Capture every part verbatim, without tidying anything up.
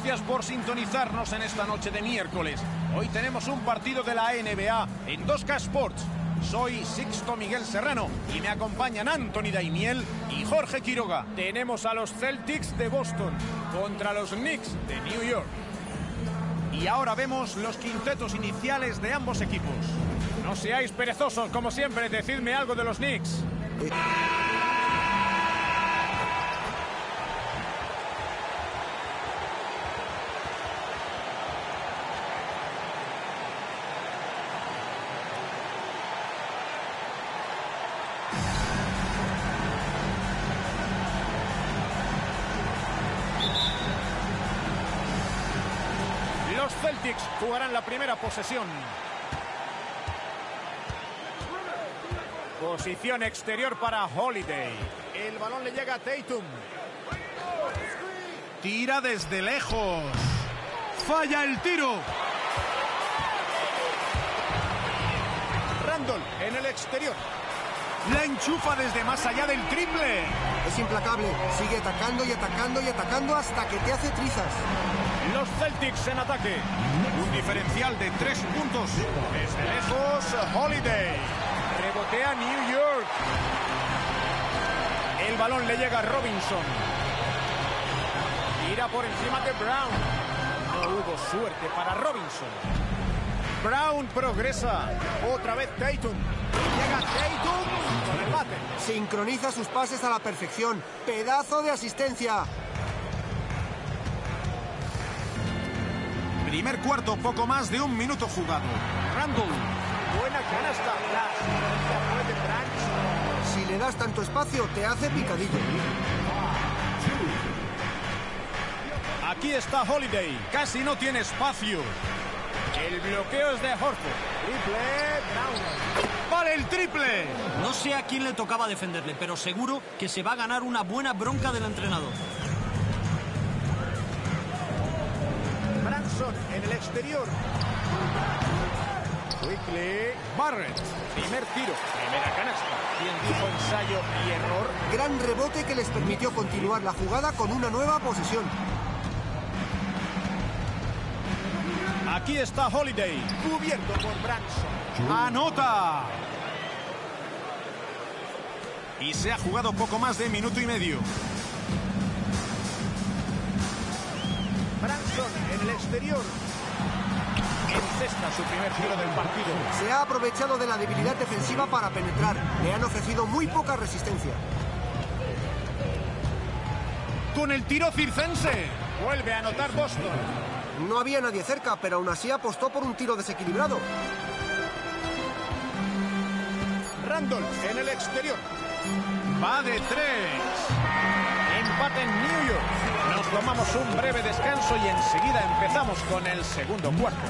Gracias por sintonizarnos en esta noche de miércoles. Hoy tenemos un partido de la N B A en dos K Sports. Soy Sixto Miguel Serrano y me acompañan Anthony Daimiel y Jorge Quiroga. Tenemos a los Celtics de Boston contra los Knicks de New York. Y ahora vemos los quintetos iniciales de ambos equipos. No seáis perezosos, como siempre, decidme algo de los Knicks. Eh. Los Celtics jugarán la primera posesión. Posición exterior para Holiday. El balón le llega a Tatum. Tira desde lejos. Falla el tiro. Randall en el exterior. La enchufa desde más allá del triple. Es implacable. Sigue atacando y atacando y atacando hasta que te hace trizas. Los Celtics en ataque. Un diferencial de tres puntos. Desde lejos, Holiday. Rebotea New York. El balón le llega a Robinson. Tira por encima de Brown. No hubo suerte para Robinson. Brown progresa. Otra vez Tatum. Llega Tatum con el bate. Sincroniza sus pases a la perfección. Pedazo de asistencia. Primer cuarto, poco más de un minuto jugado. Randall. Buena canasta. La asistencia fue de Branch. Si le das tanto espacio, te hace picadillo. Aquí está Holiday. Casi no tiene espacio. El bloqueo es de Horford. Triple. Brown. ¡Vale el triple! No sé a quién le tocaba defenderle, pero seguro que se va a ganar una buena bronca del entrenador. En el exterior. Quickly. Barrett. Primer tiro. Primera canasta. ¿Quién dijo ensayo y error? Gran rebote que les permitió continuar la jugada con una nueva posesión. Aquí está Holiday. Cubierto por Branson. ¡Anota! Y se ha jugado poco más de minuto y medio. Branson en el exterior. Encesta su primer tiro del partido. Se ha aprovechado de la debilidad defensiva para penetrar. Le han ofrecido muy poca resistencia. Con el tiro circense. Vuelve a anotar Boston. No había nadie cerca, pero aún así apostó por un tiro desequilibrado. Randall en el exterior. Va de tres. Empate en New York. Nos tomamos un breve descanso y enseguida empezamos con el segundo cuarto.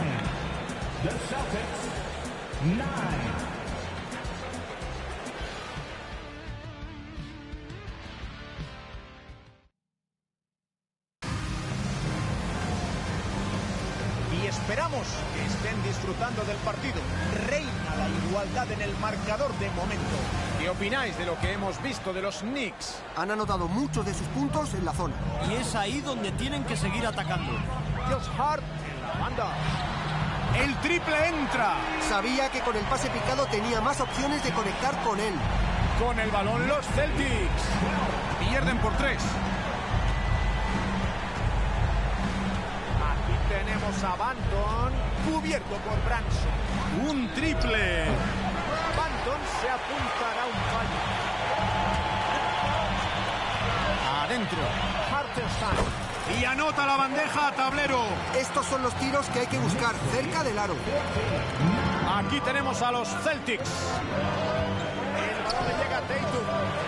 Y esperamos que estén disfrutando del partido. Reina la igualdad en el marcador de momento. ¿Qué opináis de lo que hemos visto de los Knicks? Han anotado muchos de sus puntos en la zona. Y es ahí donde tienen que seguir atacando. Josh Hart en la banda. El triple entra. Sabía que con el pase picado tenía más opciones de conectar con él. Con el balón los Celtics. Pierden por tres. Aquí tenemos a Banton. Cubierto por Branson. Un triple. Banton se apuntará un fallo. Adentro. Hartenstein. Y anota la bandeja a tablero. Estos son los tiros que hay que buscar cerca del aro. Aquí tenemos a los Celtics. El balón le llega a Tatum.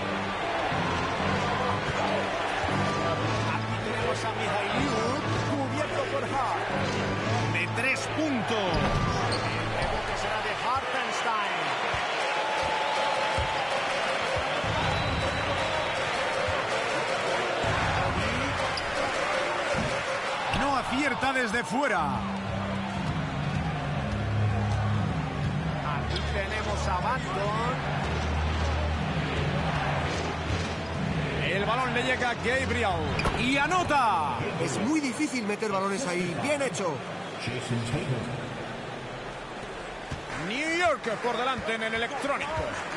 Aquí tenemos a Mihailiuk, cubierto por Hart. De tres puntos. El rebote será de Hartenstein. No acierta desde fuera. Aquí tenemos a Banton. El balón le llega a Gabriel y anota. Es muy difícil meter balones ahí. Bien hecho. New York por delante en el electrónico.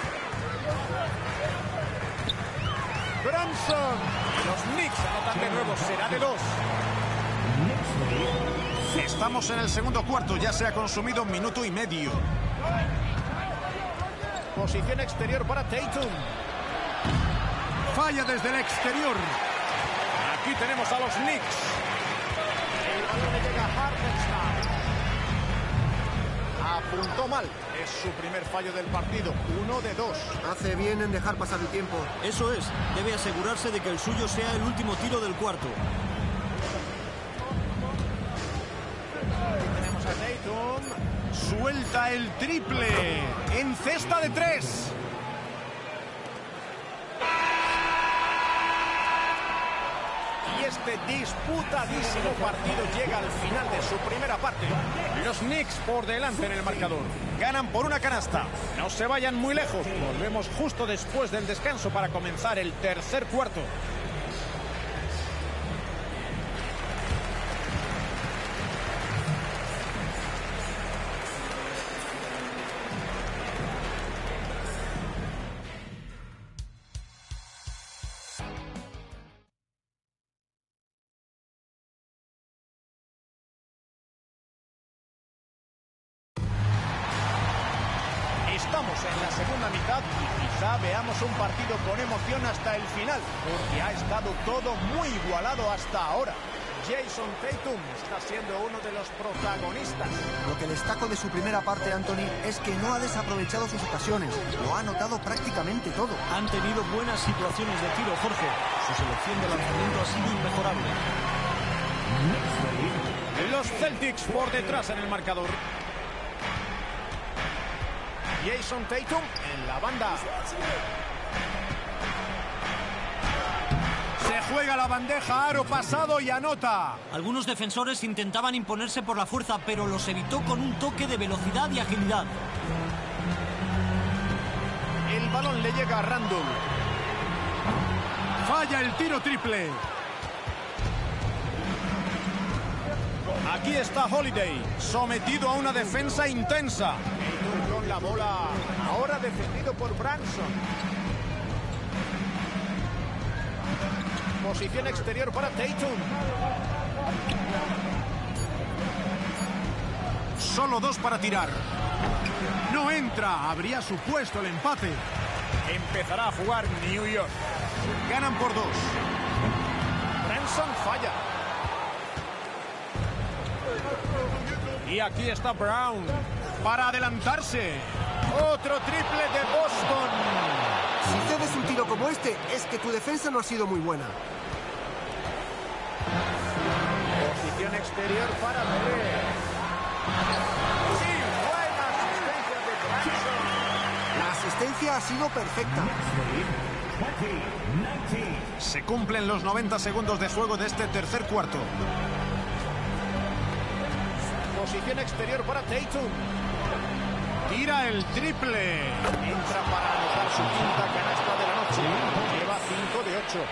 Branson. Y los Knicks anotan de nuevo. Será de dos. Estamos en el segundo cuarto. Ya se ha consumido un minuto y medio. Posición exterior para Tatum. Falla desde el exterior. Aquí tenemos a los Knicks. El balón le llega a Hartenstein. Apuntó mal. Es su primer fallo del partido. Uno de dos. Hace bien en dejar pasar el tiempo. Eso es. Debe asegurarse de que el suyo sea el último tiro del cuarto. Aquí tenemos a Tatum. Suelta el triple. En cesta de tres. Y este disputadísimo partido llega al final de su primera parte. Los Knicks por delante en el marcador. Ganan por una canasta. No se vayan muy lejos. Volvemos justo después del descanso para comenzar el tercer cuarto. Estamos en la segunda mitad y quizá veamos un partido con emoción hasta el final, porque ha estado todo muy igualado hasta ahora. Jason Tatum está siendo uno de los protagonistas. Lo que destaco de su primera parte, Anthony, es que no ha desaprovechado sus ocasiones. Lo ha anotado prácticamente todo. Han tenido buenas situaciones de tiro, Jorge. Su selección de lanzamiento ha sido inmejorable. Los Celtics por detrás en el marcador. Jason Tatum en la banda. Se juega la bandeja, aro pasado y anota. Algunos defensores intentaban imponerse por la fuerza, pero los evitó con un toque de velocidad y agilidad. El balón le llega a Randle. Falla el tiro triple. Aquí está Holiday, sometido a una defensa intensa. Con la bola, ahora defendido por Branson. Posición exterior para Tatum. Solo dos para tirar. No entra, habría supuesto el empate. Empezará a jugar New York. Ganan por dos. Branson falla. Y aquí está Brown para adelantarse. Otro triple de Boston. Si cedes un tiro como este, es que tu defensa no ha sido muy buena. Posición exterior para Pérez. Sí, buena asistencia de Branson. La asistencia ha sido perfecta. Se cumplen los noventa segundos de juego de este tercer cuarto. Posición exterior para Tatum. Tira el triple. Entra para anotar su quinta canasta de la noche. Lleva cinco de ocho.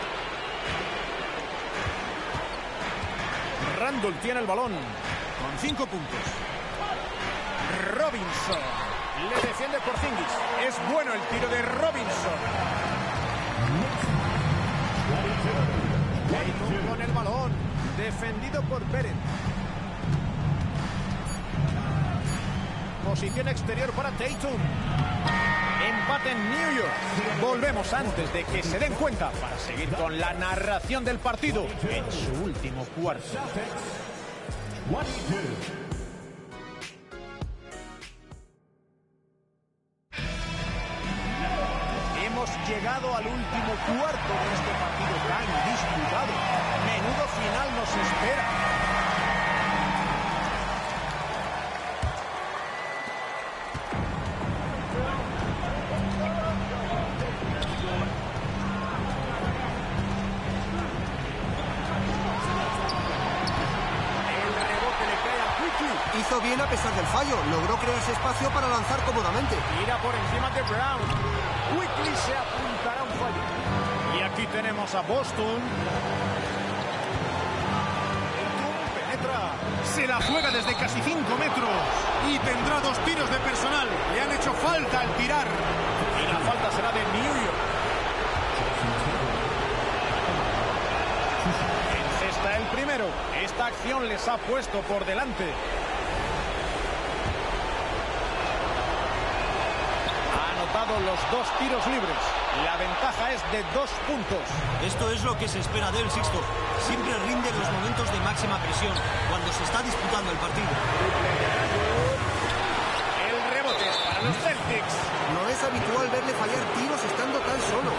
Randle tiene el balón con cinco puntos. Robinson le defiende Porzingis. Es bueno el tiro de Robinson. Tatum con el balón. Defendido por Pérez. Posición exterior para Tatum. Empate en New York. Volvemos antes de que se den cuenta para seguir con la narración del partido en su último cuarto. Hemos llegado al último cuarto de este partido tan disputado. Menudo final nos espera. Hizo bien a pesar del fallo. Logró crearse espacio para lanzar cómodamente. Tira por encima de Brown. Quickly se apuntará un fallo. Y Aquí tenemos a Boston. Penetra. Se la juega desde casi cinco metros. Y tendrá dos tiros de personal. Le han hecho falta al tirar. Y la falta será de New York. Encesta el primero. Esta acción les ha puesto por delante. Los dos tiros libres. La ventaja es de dos puntos. Esto es lo que se espera de él, Sixto. Siempre rinde en los momentos de máxima presión, cuando se está disputando el partido. El rebote es para los Celtics. No es habitual verle fallar tiros estando tan solo.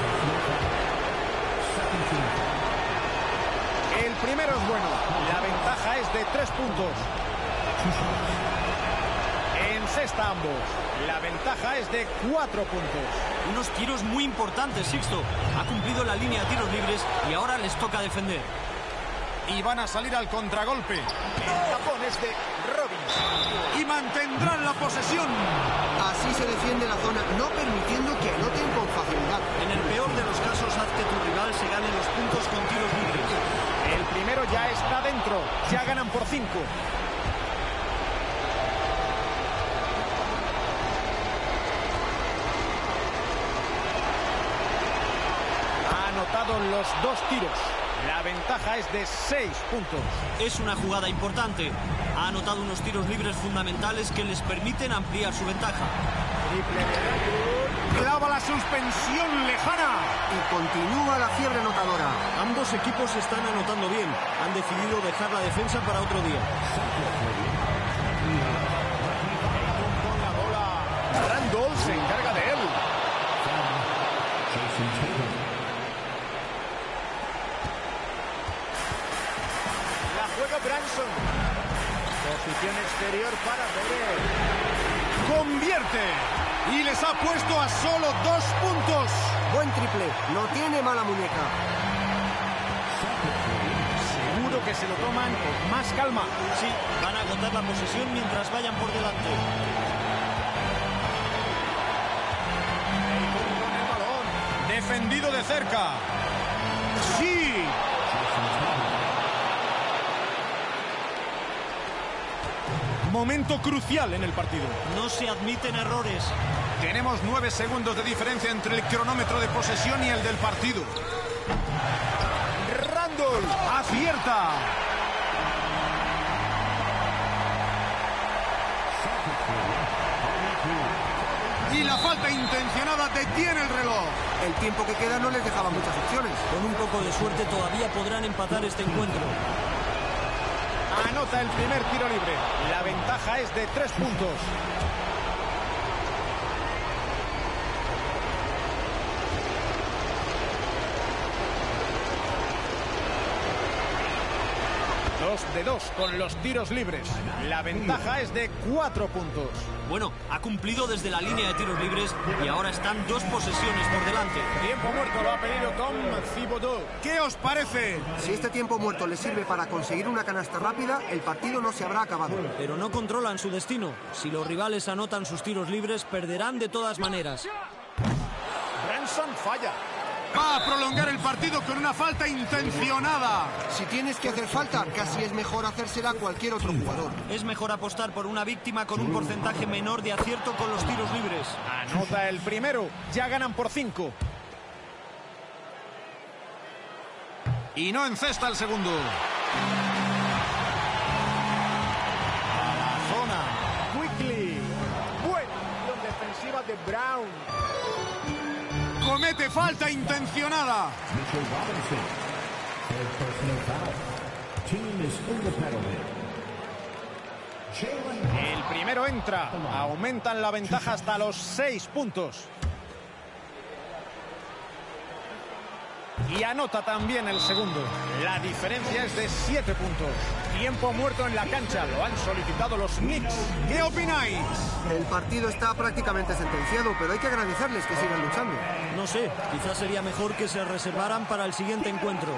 El primero es bueno. La ventaja es de tres puntos. Encesta ambos. La ventaja es de cuatro puntos. Unos tiros muy importantes, Sixto. Ha cumplido la línea de tiros libres y ahora les toca defender. Y van a salir al contragolpe. El tapón es de Robbins. Y mantendrán la posesión. Así se defiende la zona, no permitiendo que anoten con facilidad. En el peor de los casos, haz que tu rival se gane los puntos con tiros libres. El primero ya está dentro. Ya ganan por cinco. Los dos tiros. La ventaja es de seis puntos. Es una jugada importante. Ha anotado unos tiros libres fundamentales que les permiten ampliar su ventaja. Clava la suspensión lejana. Y continúa la fiebre anotadora. Ambos equipos están anotando bien. Han decidido dejar la defensa para otro día. Con la bola. Randall se encarga de él. Branson. Posición exterior para Pérez. Convierte. Y les ha puesto a solo dos puntos. Buen triple. No tiene mala muñeca. Seguro que se lo toman con más calma. Sí, van a agotar la posesión mientras vayan por delante. Con el balón. Defendido de cerca. Sí. Momento crucial en el partido. No se admiten errores. Tenemos nueve segundos de diferencia entre el cronómetro de posesión y el del partido. Randall acierta. Y la falta intencionada detiene el reloj. El tiempo que queda no les dejaba muchas opciones. Con un poco de suerte todavía podrán empatar este encuentro. Anota el primer tiro libre. La ventaja es de tres puntos. Dos de dos con los tiros libres. La ventaja es de cuatro puntos. Bueno, ha cumplido desde la línea de tiros libres y ahora están dos posesiones por delante. Tiempo muerto lo ha pedido Tom Thibodeau. ¿Qué os parece? Si este tiempo muerto les sirve para conseguir una canasta rápida, el partido no se habrá acabado. Pero no controlan su destino. Si los rivales anotan sus tiros libres, perderán de todas maneras. Branson falla. Va a prolongar el partido con una falta intencionada. Si tienes que hacer falta, casi es mejor hacérsela a cualquier otro jugador. Es mejor apostar por una víctima con un porcentaje menor de acierto con los tiros libres. Anota el primero. Ya ganan por cinco. Y no encesta el segundo. A la zona. Quickly. Buena acción defensiva de Brown. Comete falta intencionada. El primero entra. Aumentan la ventaja hasta los seis puntos. Y anota también el segundo. La diferencia es de siete puntos. Tiempo muerto en la cancha. Lo han solicitado los Knicks. ¿Qué opináis? El partido está prácticamente sentenciado, pero hay que agradecerles que sigan luchando. No sé, quizás sería mejor que se reservaran para el siguiente encuentro.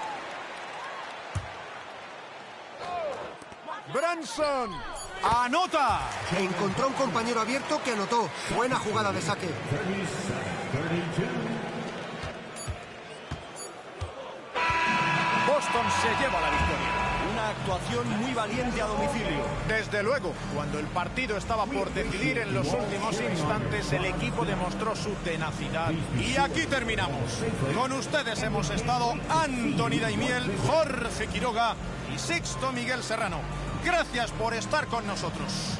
Branson anota. Encontró un compañero abierto que anotó. Buena jugada de saque. Houston se lleva la victoria. Una actuación muy valiente a domicilio. Desde luego, cuando el partido estaba por decidir en los últimos instantes, el equipo demostró su tenacidad. Y aquí terminamos. Con ustedes hemos estado Anthony Daimiel, Jorge Quiroga y Sixto Miguel Serrano. Gracias por estar con nosotros.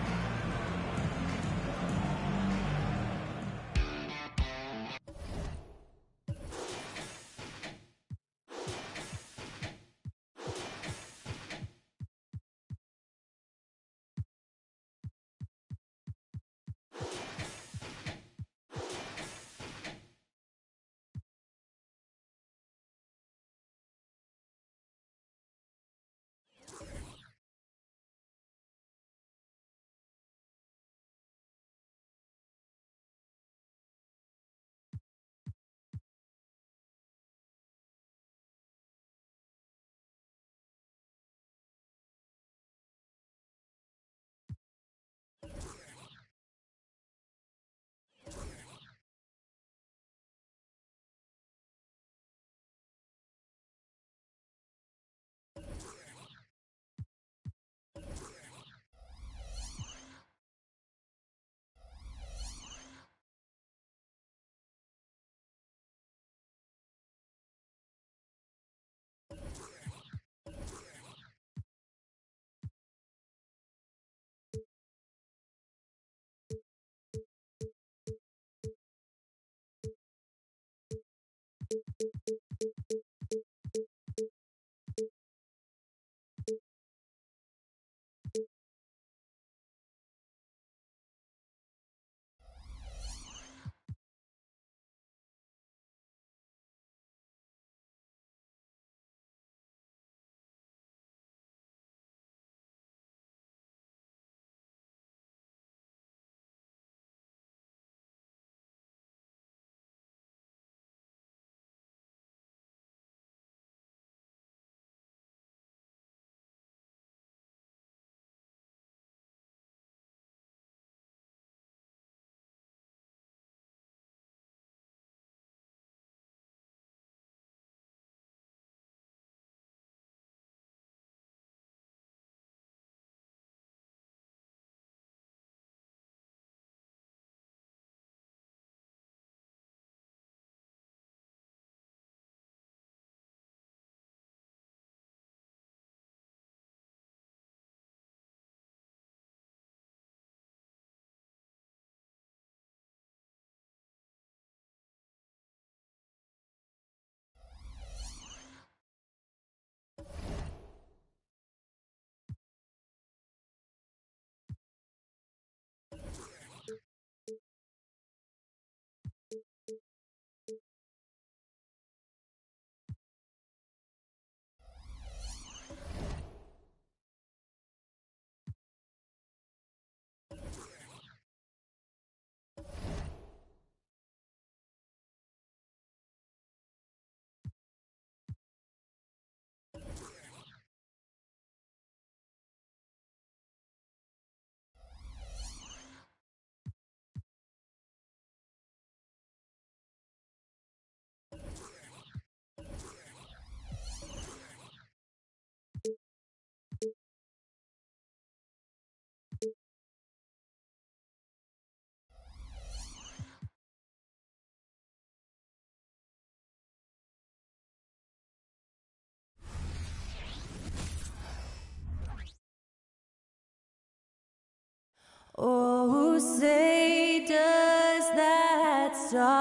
Oh, say does that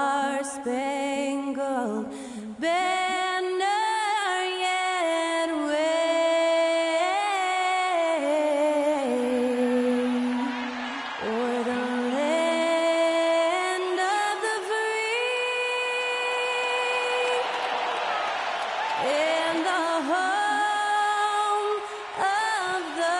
star-spangled banner yet wave o'er the land of the free and the home of the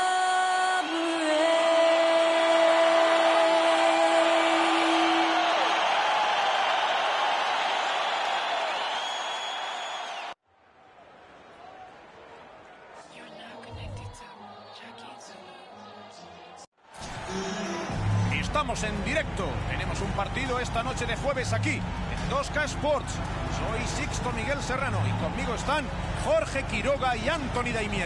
Estamos en directo. Tenemos un partido esta noche de jueves aquí, en dos K Sports. Soy Sixto Miguel Serrano y conmigo están Jorge Quiroga y Anthony Daimiel.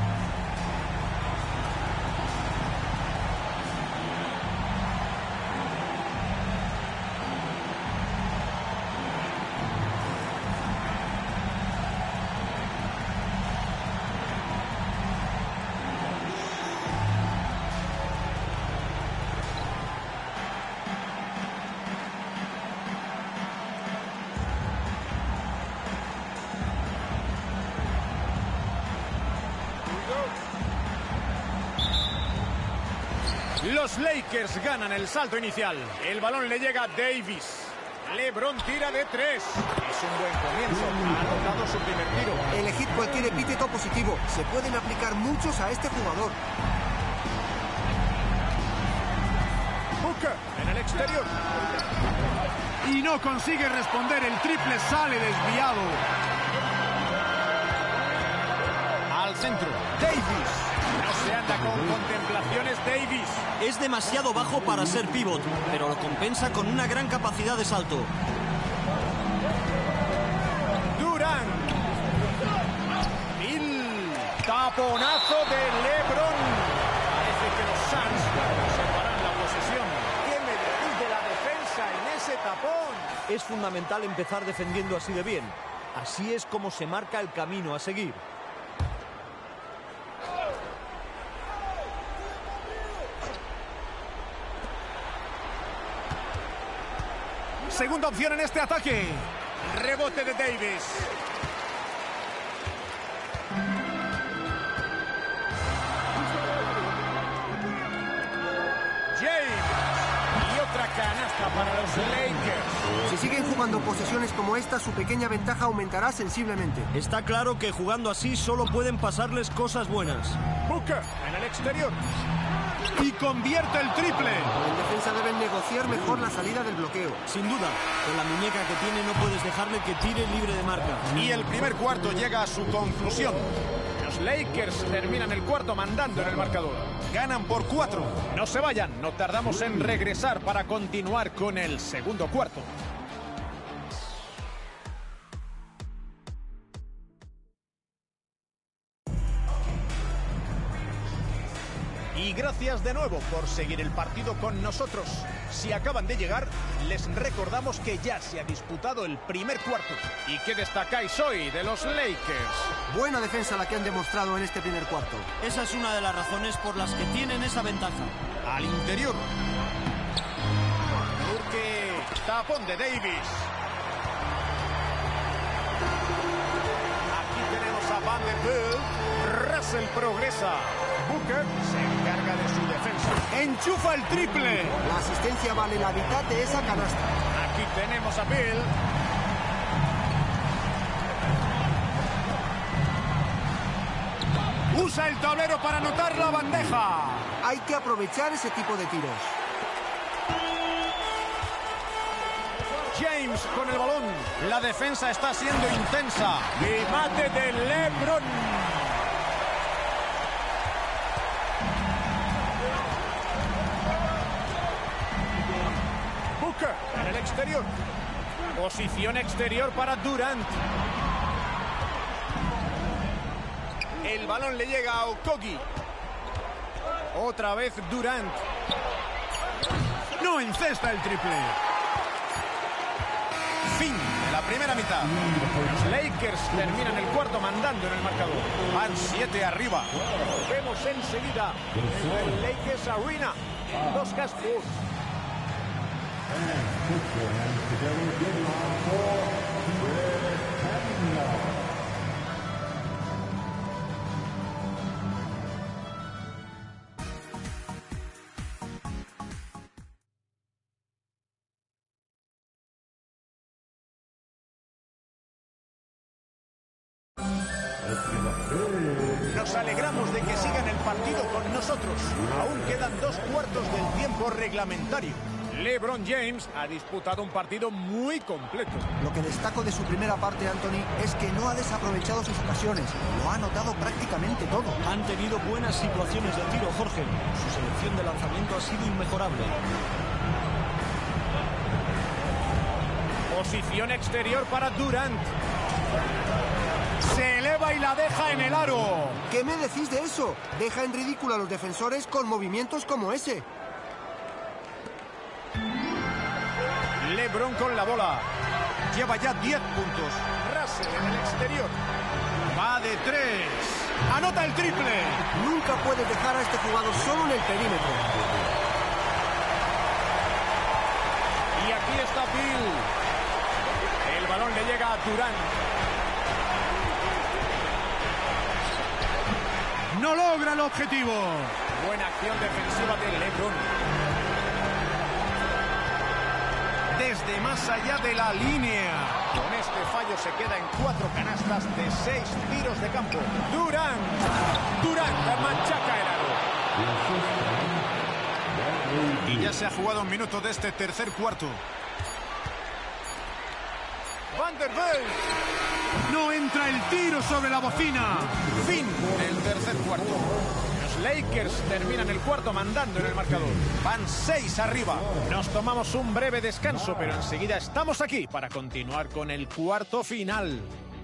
Los Lakers ganan el salto inicial. El balón le llega a Davis. LeBron tira de tres. Es un buen comienzo. Ha anotado su primer tiro. Elegid cualquier epíteto positivo. Se pueden aplicar muchos a este jugador. Booker en el exterior. Y no consigue responder. El triple sale desviado. Al centro. Davis. No se anda con contemplaciones Davis. Es demasiado bajo para ser pívot, pero lo compensa con una gran capacidad de salto. Durant. Bill. Taponazo de LeBron. Parece que los Suns conservarán la posesión. ¿Qué me decís de la defensa en ese tapón? Es fundamental empezar defendiendo así de bien. Así es como se marca el camino a seguir. Segunda opción en este ataque. Rebote de Davis. James. Y otra canasta para los Lakers. Si siguen jugando posesiones como esta, su pequeña ventaja aumentará sensiblemente. Está claro que jugando así solo pueden pasarles cosas buenas. Booker en el exterior. Y convierte el triple. En defensa deben negociar mejor la salida del bloqueo. Sin duda, con la muñeca que tiene no puedes dejarle que tire libre de marca. Y el primer cuarto llega a su conclusión. Los Lakers terminan el cuarto mandando en el marcador. Ganan por cuatro. No se vayan, no tardamos en regresar para continuar con el segundo cuarto. Y gracias de nuevo por seguir el partido con nosotros. Si acaban de llegar, les recordamos que ya se ha disputado el primer cuarto. ¿Y qué destacáis hoy de los Lakers? Buena defensa la que han demostrado en este primer cuarto. Esa es una de las razones por las que tienen esa ventaja. Al interior. Burke, tapón de Davis. Aquí tenemos a Vanderbilt. Russell progresa. Booker se encarga de su defensa. ¡Enchufa el triple! La asistencia vale la mitad de esa canasta. Aquí tenemos a Bill. Usa el tablero para anotar la bandeja. Hay que aprovechar ese tipo de tiros. James con el balón. La defensa está siendo intensa. Y mate de LeBron. En el exterior. Posición exterior para Durant. El balón le llega a Okogie. Otra vez Durant. No encesta el triple. Fin de la primera mitad. Los Lakers terminan el cuarto mandando en el marcador. Van siete arriba. Nos vemos enseguida en el Lakers Arena. Dos Cascos. Nos alegramos de que sigan el partido con nosotros. Aún quedan dos cuartos del tiempo reglamentario. LeBron James ha disputado un partido muy completo. Lo que destaco de su primera parte, Anthony, es que no ha desaprovechado sus ocasiones. Lo ha anotado prácticamente todo. Han tenido buenas situaciones de tiro, Jorge. Su selección de lanzamiento ha sido inmejorable. Posición exterior para Durant. Se eleva y y la deja en el aro. ¿Qué me decís de eso? Deja en ridículo a los defensores con movimientos como ese. LeBron con la bola. Lleva ya diez puntos. Russell en el exterior. Va de tres. Anota el triple. Nunca puedes dejar a este jugador solo en el perímetro. Y aquí está Bill. El balón le llega a Durant. No logra el objetivo. Buena acción defensiva de LeBron. Desde más allá de la línea. Con este fallo se queda en cuatro canastas de seis tiros de campo. Durant. Durant machaca el aro. Y ya se ha jugado un minuto de este tercer cuarto. Vanderbilt. No entra el tiro sobre la bocina. Fin del tercer cuarto. Los Lakers terminan el cuarto mandando en el marcador. Van seis arriba. Nos tomamos un breve descanso, pero enseguida estamos aquí para continuar con el cuarto final.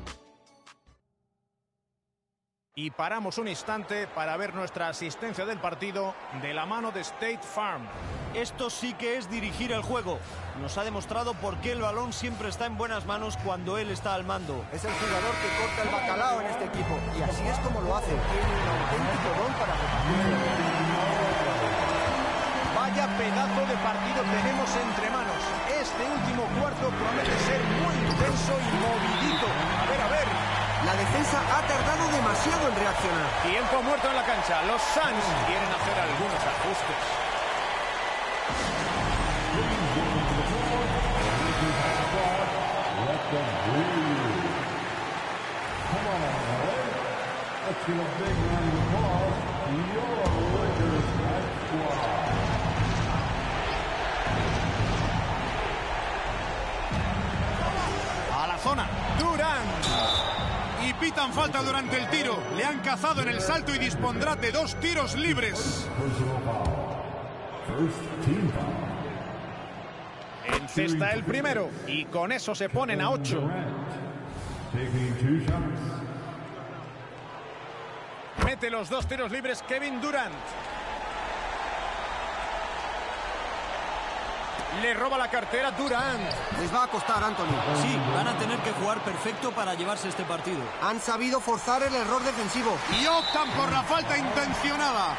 Y paramos un instante para ver nuestra asistencia del partido de la mano de State Farm. Esto sí que es dirigir el juego. Nos ha demostrado por qué el balón siempre está en buenas manos cuando él está al mando. Es el jugador que corta el bacalao en este equipo. Y así es como lo hace. Tiene un auténtico don para repartir. Vaya pedazo de partido tenemos entre manos. Este último cuarto promete ser muy intenso y movidito. A ver, a ver. La defensa ha tardado demasiado en reaccionar. Tiempo muerto en la cancha. Los Suns quieren hacer algunos ajustes. A la zona. Durant. Y pitan falta durante el tiro. Le han cazado en el salto y dispondrá de dos tiros libres. Encesta el primero. Y con eso se ponen a ocho. Mete los dos tiros libres Kevin Durant. Le roba la cartera Durant. Les va a costar, Anthony. Sí, van a tener que jugar perfecto para llevarse este partido. Han sabido forzar el error defensivo. Y optan por la falta intencionada.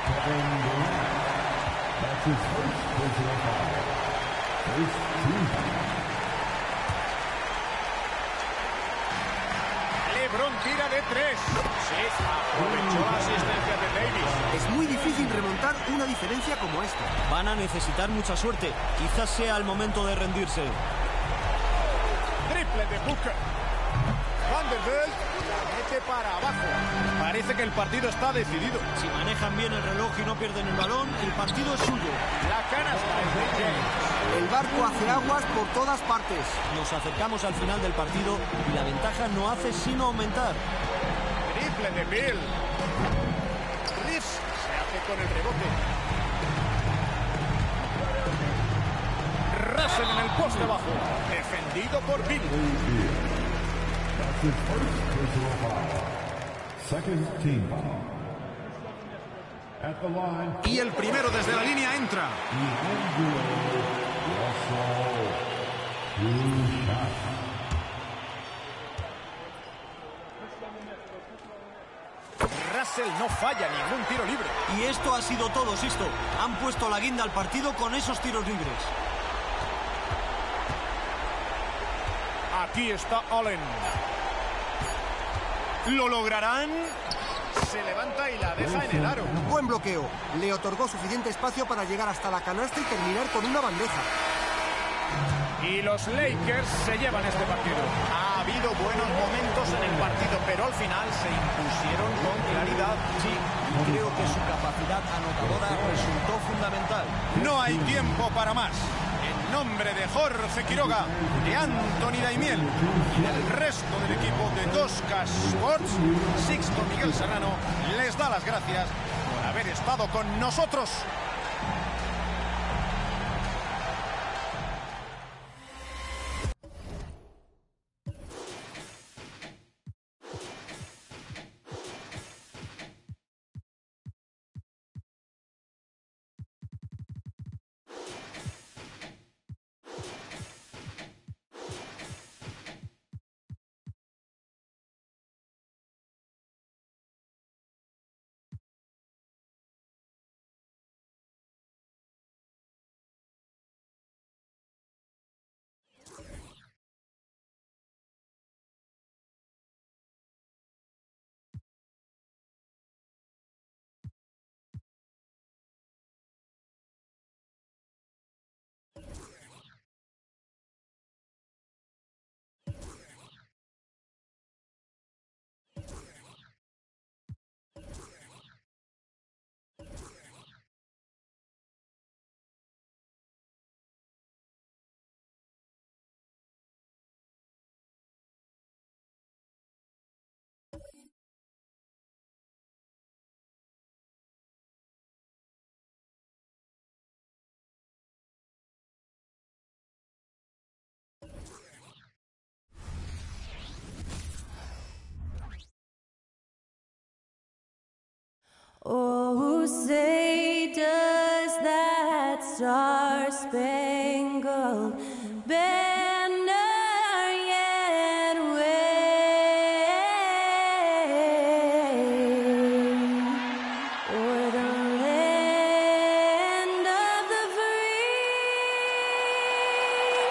LeBron tira de tres. Sí, aprovechó la asistencia de Davis. Es muy difícil remontar una diferencia como esta. Van a necesitar mucha suerte. Quizás sea el momento de rendirse. Triple de Booker. Vanderbilt la mete para abajo. Parece que el partido está decidido. Si manejan bien el reloj y no pierden el balón, el partido es suyo. La canasta es de James. El barco hace aguas por todas partes. Nos acercamos al final del partido y la ventaja no hace sino aumentar. Triple de Bill. Reeves se hace con el rebote. Russell en el poste bajo. Defendido por Bill. Y el primero desde la línea entra. Russell no falla ningún tiro libre. Y esto ha sido todo, Sisto. Han puesto la guinda al partido con esos tiros libres. Aquí está Allen. ¿Lo lograrán? Se levanta y la deja en el aro. Buen bloqueo. Le otorgó suficiente espacio para llegar hasta la canasta y terminar con una bandeja. Y los Lakers se llevan este partido. Ha habido buenos momentos en el partido, pero al final se impusieron con claridad. Sí, y creo que su capacidad anotadora resultó fundamental. No hay tiempo para más. En nombre de Jorge Quiroga, de Anthony Daimiel y del resto del equipo de dos K Sports, Sixto Miguel Serrano les da las gracias por haber estado con nosotros. Oh, say does that star-spangled banner yet wave o'er the land of the free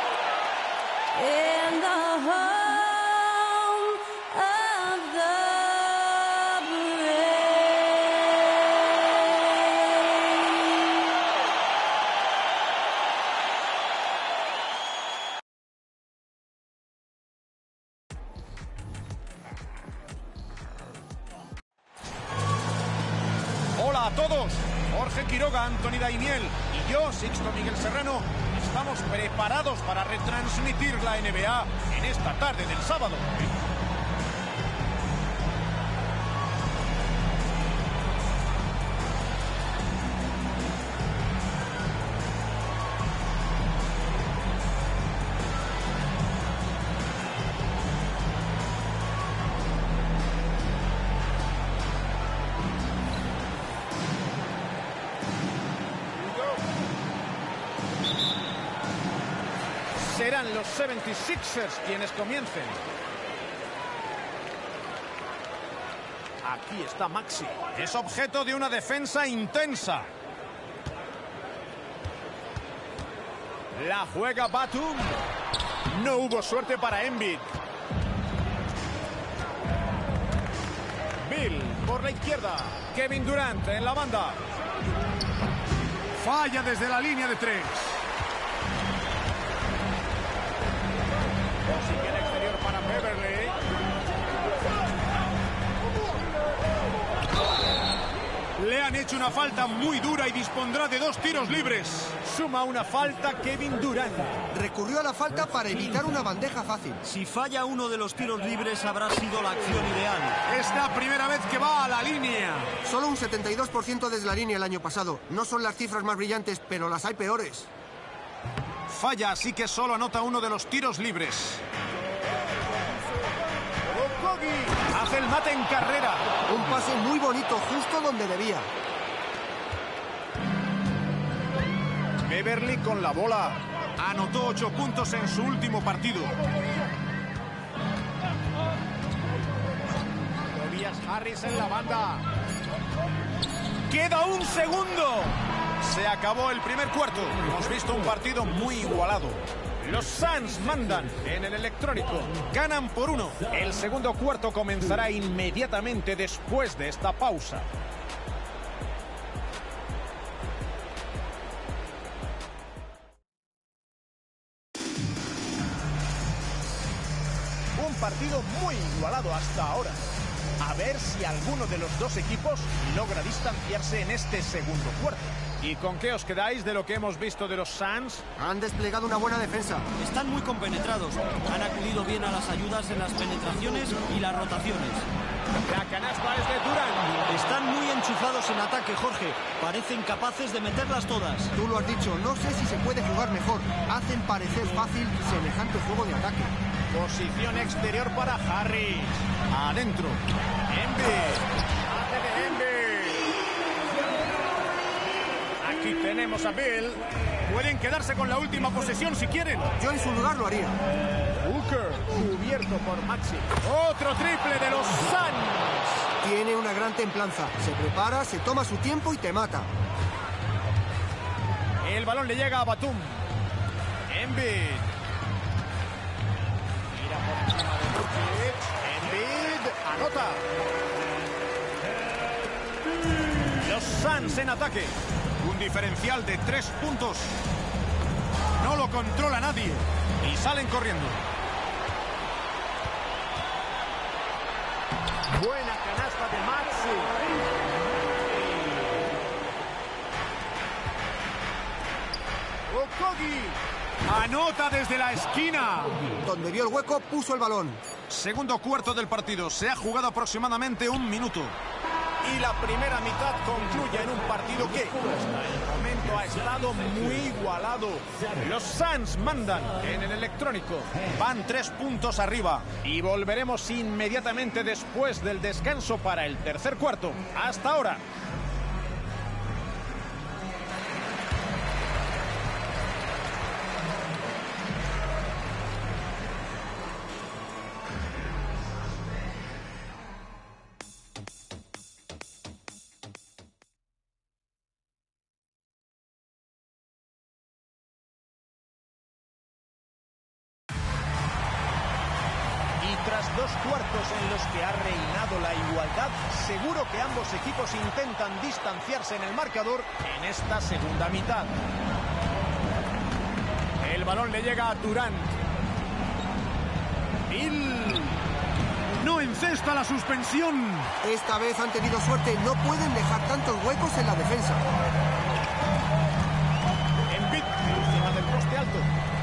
and the home of the brave? Hola a todos, Jorge Quiroga, Antoni Daimiel y yo, Sixto Miguel Serrano, estamos preparados para retransmitir la N B A en esta tarde del sábado. Serán los setenta y sixers quienes comiencen. Aquí está Maxi. Es objeto de una defensa intensa. La juega Batum. No hubo suerte para Embiid. Bill por la izquierda. Kevin Durant en la banda. Falla desde la línea de tres. Posición exterior para Beverly. Le han hecho una falta muy dura y dispondrá de dos tiros libres. Suma una falta Kevin Durant. Recurrió a la falta para evitar una bandeja fácil. Si falla uno de los tiros libres, habrá sido la acción ideal. Es la primera vez que va a la línea. Solo un setenta y dos por ciento desde la línea el año pasado. No son las cifras más brillantes, pero las hay peores. Falla, así que solo anota uno de los tiros libres. Okogie hace el mate en carrera. Un pase muy bonito, justo donde debía. Beverly con la bola. Anotó ocho puntos en su último partido. Tobias Harris en la banda. ¡Queda un segundo! Se acabó el primer cuarto. Hemos visto un partido muy igualado. Los Suns mandan en el electrónico. Ganan por uno. El segundo cuarto comenzará inmediatamente después de esta pausa. Un partido muy igualado hasta ahora. A ver si alguno de los dos equipos logra distanciarse en este segundo cuarto. ¿Y con qué os quedáis de lo que hemos visto de los Suns? Han desplegado una buena defensa. Están muy compenetrados. Han acudido bien a las ayudas en las penetraciones y las rotaciones. La canasta es de Durant. Están muy enchufados en ataque, Jorge. Parecen capaces de meterlas todas. Tú lo has dicho, no sé si se puede jugar mejor. Hacen parecer fácil semejante juego de ataque. Posición exterior para Harris. Adentro. Embiid. Hace de Embiid. Aquí tenemos a Bill. Pueden quedarse con la última posesión si quieren. Yo en su lugar lo haría. Booker, cubierto por Maxi. Otro triple de los Suns. Tiene una gran templanza. Se prepara, se toma su tiempo y te mata. El balón le llega a Batum. Embiid. Mira por encima de Bukic. Embiid anota. Los Suns en ataque. Un diferencial de tres puntos. No lo controla nadie. Y salen corriendo. Buena canasta de Maxi. Okogie. Anota desde la esquina. Donde vio el hueco, puso el balón. Segundo cuarto del partido. Se ha jugado aproximadamente un minuto. Y la primera mitad concluye en un partido que hasta el momento ha estado muy igualado. Los Suns mandan en el electrónico. Van tres puntos arriba. Y volveremos inmediatamente después del descanso para el tercer cuarto. Hasta ahora. minutos en los que ha reinado la igualdad, seguro que ambos equipos intentan distanciarse en el marcador en esta segunda mitad. El balón le llega a Durant. Bill. No encesta la suspensión. Esta vez han tenido suerte, no pueden dejar tantos huecos en la defensa. Embiid, encima del poste alto.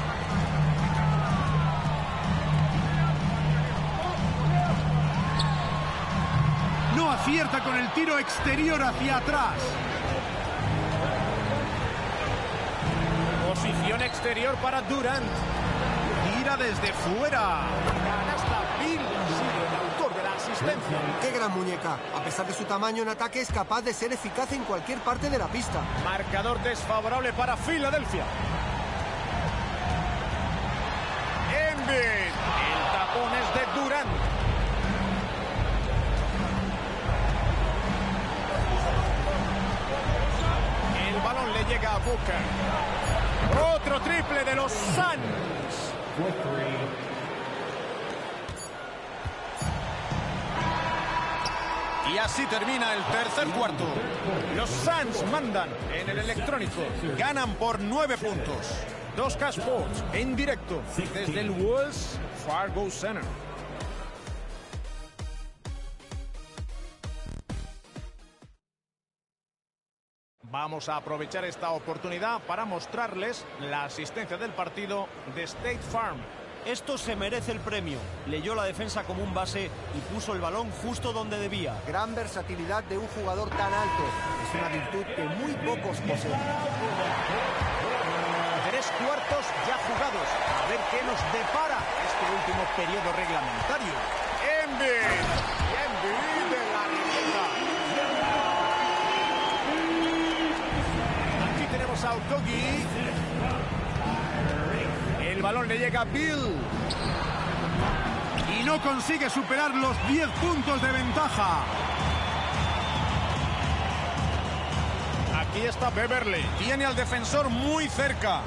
No acierta con el tiro exterior hacia atrás. Posición exterior para Durant. Tira desde fuera. Canasta Bill. Sigue el autor de la asistencia. ¡Qué gran muñeca! A pesar de su tamaño en ataque, es capaz de ser eficaz en cualquier parte de la pista. Marcador desfavorable para Filadelfia. Embiid. El tapón es de Durant. El balón le llega a Booker. Otro triple de los Suns. Y así termina el tercer cuarto. Los Suns mandan en el electrónico. Ganan por nueve puntos. dos K Sports en directo desde el Wells Fargo Center. Vamos a aprovechar esta oportunidad para mostrarles la asistencia del partido de State Farm. Esto se merece el premio. Leyó la defensa como un base y puso el balón justo donde debía. Gran versatilidad de un jugador tan alto. Es una virtud que muy pocos poseen. Tres cuartos ya jugados. A ver qué nos depara este último periodo reglamentario. Embiid. Y Embiid de la leyenda. Aquí tenemos a Okogie. El balón le llega a Bill. Y no consigue superar los diez puntos de ventaja. Aquí está Beverly. Tiene al defensor muy cerca.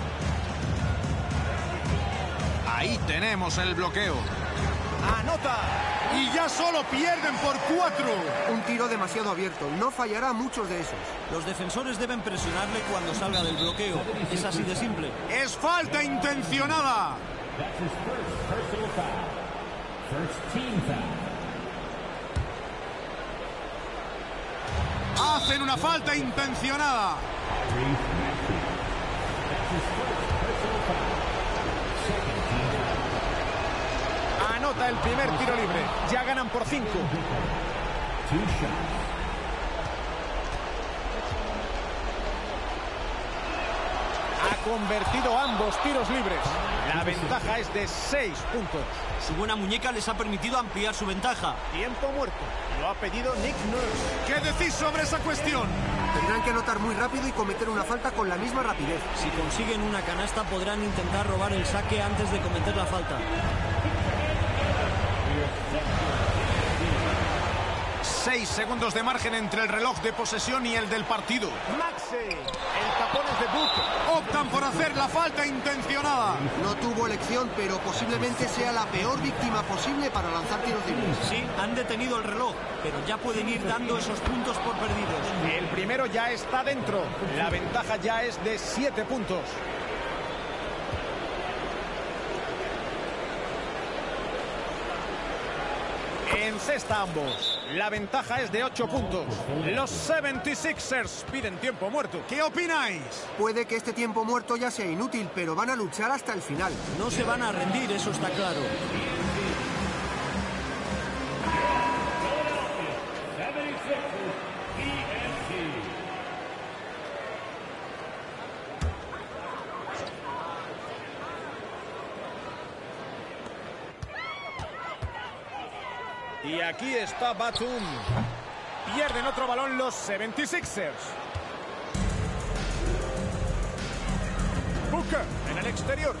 Ahí tenemos el bloqueo. Anota. Y ya solo pierden por cuatro. Un tiro demasiado abierto. No fallará muchos de esos. Los defensores deben presionarle cuando salga del bloqueo. Es así de simple. Es falta intencionada. Hacen una falta intencionada. Anota el primer tiro libre. Ya ganan por cinco. Ha convertido ambos tiros libres. La ventaja es de seis puntos. Su buena muñeca les ha permitido ampliar su ventaja. Tiempo muerto. Lo ha pedido Nick Nurse. ¿Qué decís sobre esa cuestión? Tendrán que anotar muy rápido y cometer una falta con la misma rapidez. Si consiguen una canasta podrán intentar robar el saque antes de cometer la falta. Seis segundos de margen entre el reloj de posesión y el del partido. Maxey. El tapón es de Booker. Optan por hacer la falta intencionada. No tuvo elección, pero posiblemente sea la peor víctima posible para lanzar tiros libres. Sí, han detenido el reloj, pero ya pueden ir dando esos puntos por perdidos. El primero ya está dentro. La ventaja ya es de siete puntos. Encesta ambos. La ventaja es de ocho puntos. Los setenta y seis ers piden tiempo muerto. ¿Qué opináis? Puede que este tiempo muerto ya sea inútil, pero van a luchar hasta el final. No se van a rendir, eso está claro. Y aquí está Batum. Pierden otro balón los setenta y seis ers. Booker en el exterior.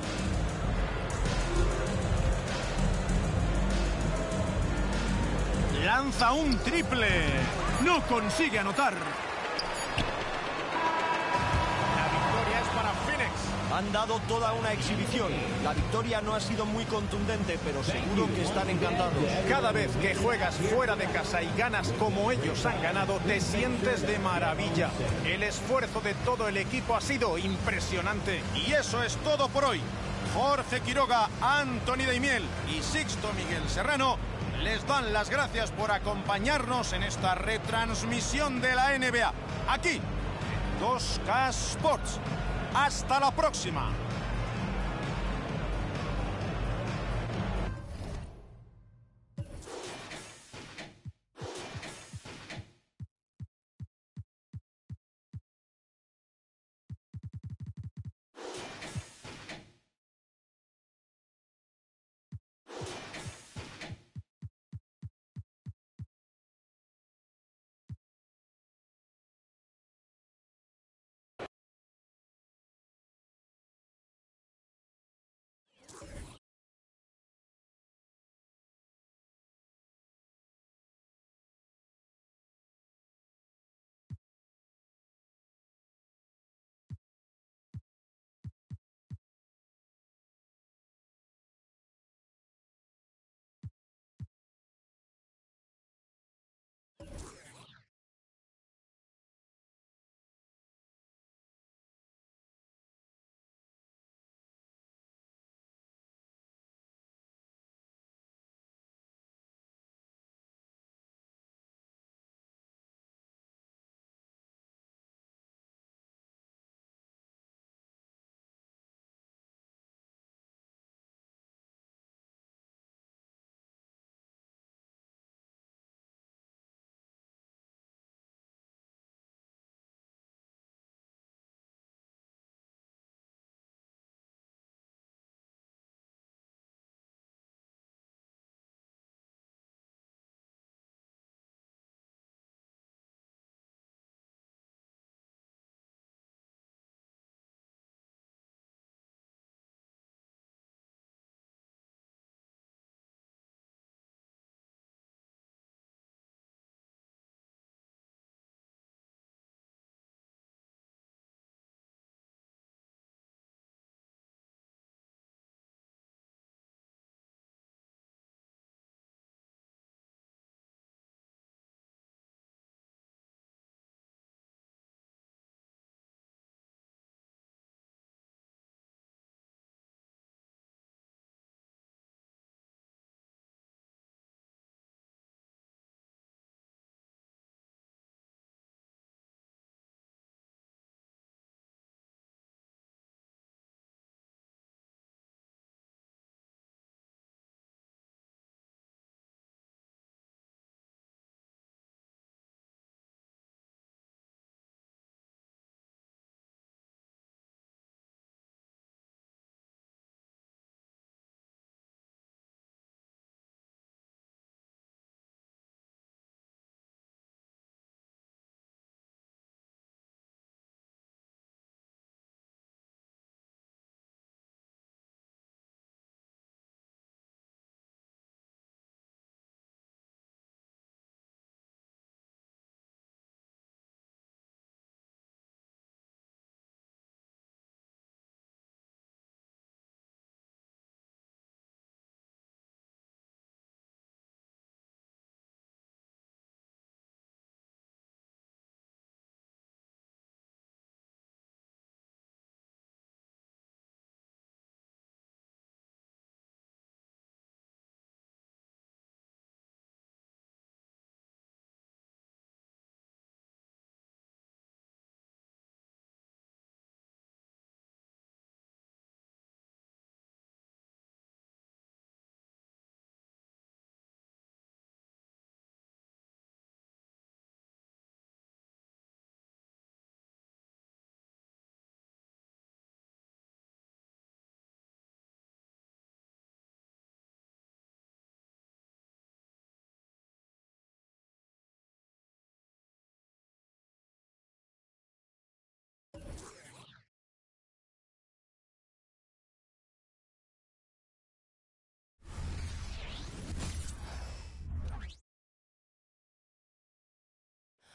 Lanza un triple. No consigue anotar. La victoria es para Phoenix. Han dado toda una exhibición. La victoria no ha sido muy contundente, pero seguro que están encantados. Cada vez que juegas fuera de casa y ganas como ellos han ganado, te sientes de maravilla. El esfuerzo de todo el equipo ha sido impresionante. Y eso es todo por hoy. Jorge Quiroga, Anthony Daimiel y Sixto Miguel Serrano les dan las gracias por acompañarnos en esta retransmisión de la N B A. Aquí, en dos K Sports. ¡Hasta la próxima!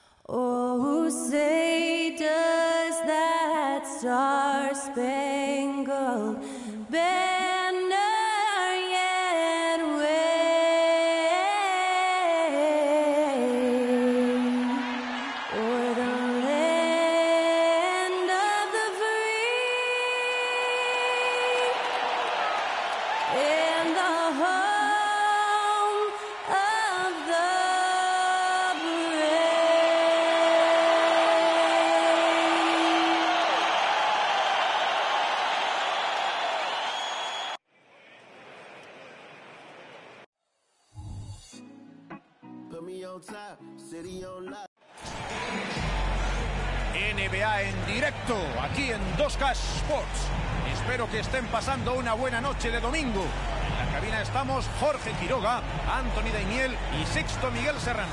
Oh, say does that star-spangled world, banner yet wave o'er the land of the free and the home of the brave. Put me on top, city on lock. N B A en directo, aquí en dos K Sports. Espero que estén pasando una buena noche de domingo. En la cabina estamos Jorge Quiroga, Anthony Daimiel y Sixto Miguel Serrano.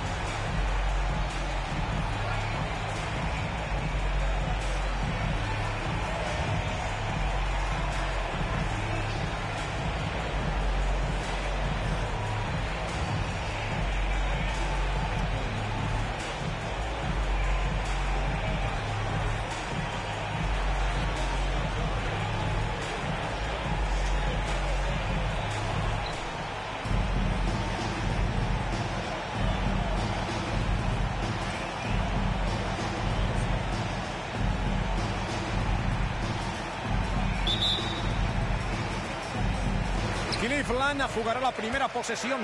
Cleveland jugará la primera posesión.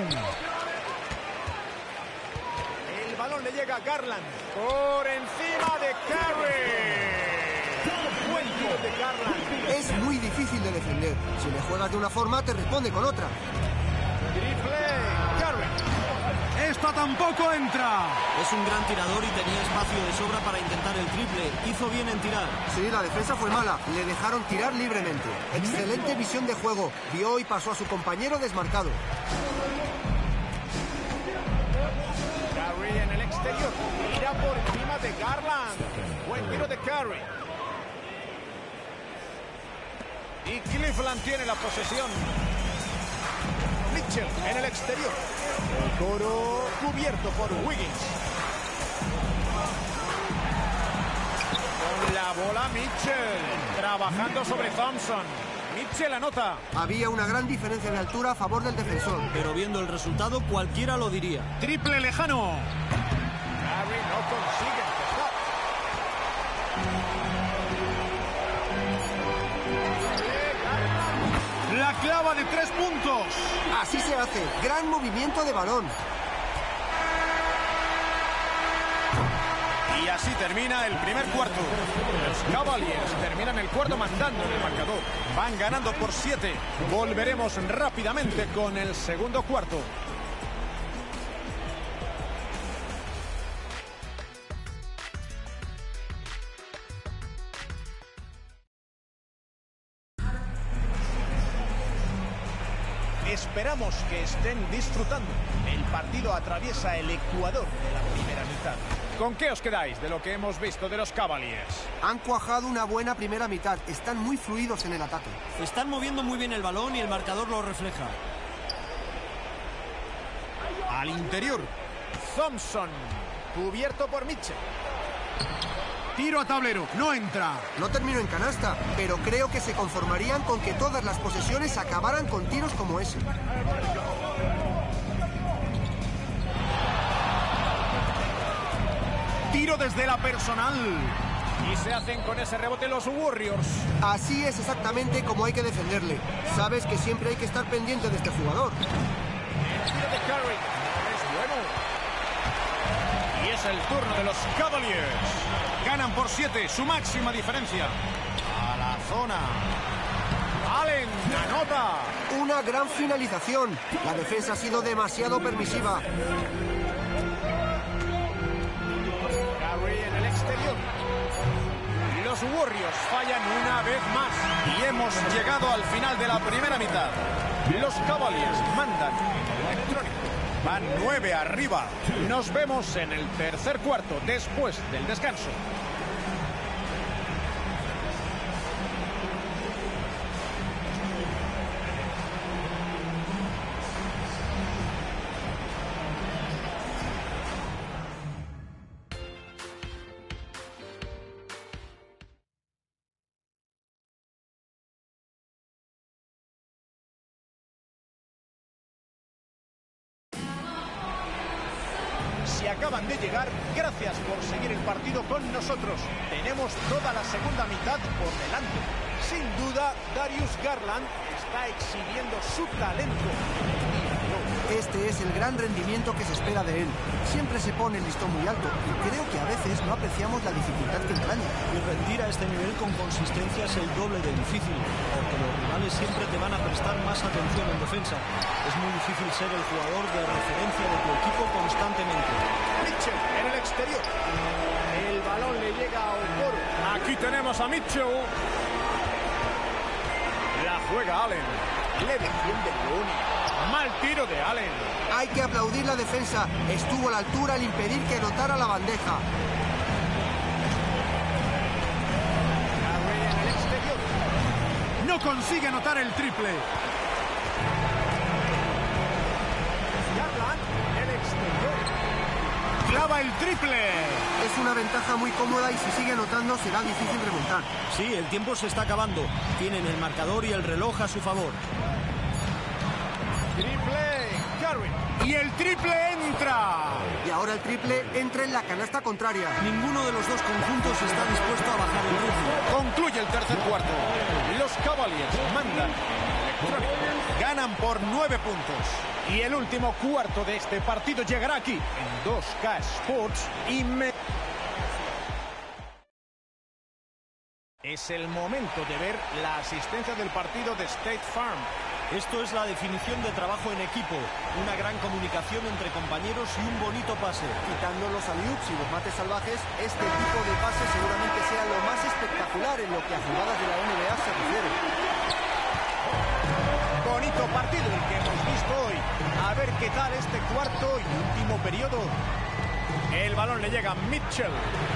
El balón le llega a Garland. Por encima de Curry. Buen tiro de Garland. Es muy difícil de defender. Si le juegas de una forma, te responde con otra. Triple. Curry. Esta tampoco entra. Es un gran tirador y tenía espacio de sobra para intentar el triple. Hizo bien en tirar. Sí, la defensa fue mala. Le dejaron tirar libremente. Excelente visión de juego. Vio y pasó a su compañero desmarcado. Curry en el exterior. Tira por encima de Garland. Buen tiro de Curry. Y Cleveland tiene la posesión. Mitchell en el exterior. El coro cubierto por Wiggins. Con la bola Mitchell. Trabajando sobre Thompson. Mitchell anota. Había una gran diferencia de altura a favor del defensor. Pero viendo el resultado, cualquiera lo diría. Triple lejano. Curry no consigue empezar. La clava de tres puntos. Así se hace. Gran movimiento de balón. Y así termina el primer cuarto. Los Cavaliers terminan el cuarto mandando en el marcador. Van ganando por siete. Volveremos rápidamente con el segundo cuarto. Esperamos que estén disfrutando. El partido atraviesa el ecuador de la primera mitad. ¿Con qué os quedáis de lo que hemos visto de los Cavaliers? Han cuajado una buena primera mitad. Están muy fluidos en el ataque. Están moviendo muy bien el balón y el marcador lo refleja. Al interior, Thompson, cubierto por Mitchell. Tiro a tablero, no entra. No terminó en canasta, pero creo que se conformarían con que todas las posesiones acabaran con tiros como ese. Tiro desde la personal. Y se hacen con ese rebote los Warriors. Así es exactamente como hay que defenderle. Sabes que siempre hay que estar pendiente de este jugador. El tiro de Curry es bueno. Y es el turno de los Cavaliers. Ganan por siete, su máxima diferencia. A la zona. Allen anota. Una gran finalización. La defensa ha sido demasiado permisiva. Curry en el exterior. Los Warriors fallan una vez más. Y hemos llegado al final de la primera mitad. Los Cavaliers mandan en el electrónico. Van nueve arriba. Nos vemos en el tercer cuarto después del descanso. acaban de llegar, gracias por seguir el partido con nosotros. Tenemos toda la segunda mitad por delante. Sin duda, Darius Garland está exhibiendo su talento. Este es el gran rendimiento que se espera de él. Siempre se pone el listón muy alto y creo que a veces no apreciamos la dificultad que entraña. Y rendir a este nivel con consistencia es el doble de difícil, porque los rivales siempre te van a prestar más atención en defensa. Es muy difícil ser el jugador de referencia de tu equipo constantemente. Mitchell en el exterior. El balón le llega a Okoro. Aquí tenemos a Mitchell. La juega Allen. Le defiende Looney. Mal tiro de Allen. Hay que aplaudir la defensa. Estuvo a la altura al impedir que anotara la bandeja. Curry en el exterior. No consigue anotar el triple. Garland en el exterior. Clava el triple. Es una ventaja muy cómoda y si sigue anotando será difícil remontar. Sí, el tiempo se está acabando. Tienen el marcador y el reloj a su favor. Triple, Curry. Y el triple entra. Y ahora el triple entra en la canasta contraria. Ninguno de los dos conjuntos está dispuesto a bajar el ritmo. Concluye el tercer cuarto. Los Cavaliers mandan. Ganan por nueve puntos. Y el último cuarto de este partido llegará aquí en dos K Sports y me... Es el momento de ver la asistencia del partido de State Farm. Esto es la definición de trabajo en equipo. Una gran comunicación entre compañeros y un bonito pase. Quitando los alley-oops y los mates salvajes, este tipo de pase seguramente sea lo más espectacular en lo que a jugadas de la N B A se refiere. Bonito partido el que hemos visto hoy. A ver qué tal este cuarto y último periodo. El balón le llega a Mitchell.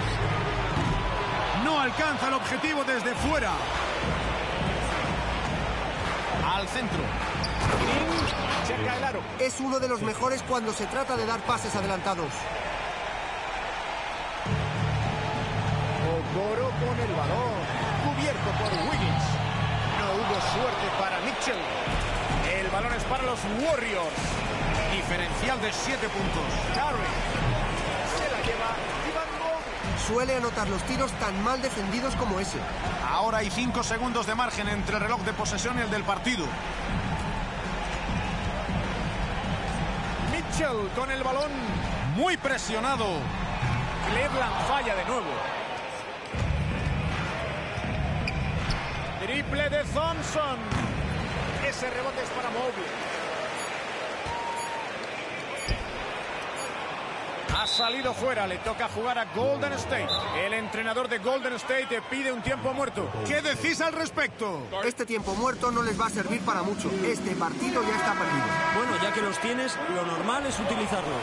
No alcanza el objetivo desde fuera. Al centro. Green checa el aro. Es uno de los mejores cuando se trata de dar pases adelantados. Okoro con el balón. Cubierto por Wiggins. No hubo suerte para Mitchell. El balón es para los Warriors. Diferencial de siete puntos. Curry se la lleva Ivan Mobley. Suele anotar los tiros tan mal defendidos como ese. Ahora hay cinco segundos de margen entre el reloj de posesión y el del partido. Mitchell con el balón. Muy presionado. Cleveland falla de nuevo. Triple de Thompson. Ese rebote es para Mobley. Ha salido fuera, le toca jugar a Golden State. El entrenador de Golden State pide un tiempo muerto. ¿Qué decís al respecto? Este tiempo muerto no les va a servir para mucho. Este partido ya está perdido. Bueno, ya que los tienes, lo normal es utilizarlos.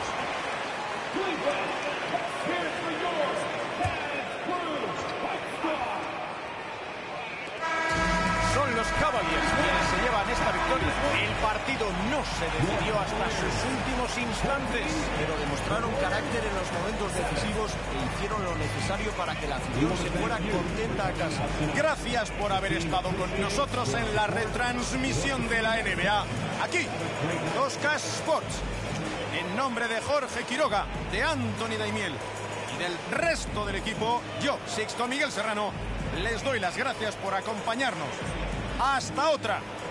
Son los Cavaliers quienes se llevan esta victoria. El partido no se decidió hasta sus últimos instantes. Pero demostraron carácter en los momentos decisivos e hicieron lo necesario para que la afición se fuera contenta a casa. Gracias por haber estado con nosotros en la retransmisión de la N B A. Aquí, en dos K Sports. En nombre de Jorge Quiroga, de Anthony Daimiel y del resto del equipo, yo, Sixto Miguel Serrano, les doy las gracias por acompañarnos. ¡Hasta otra!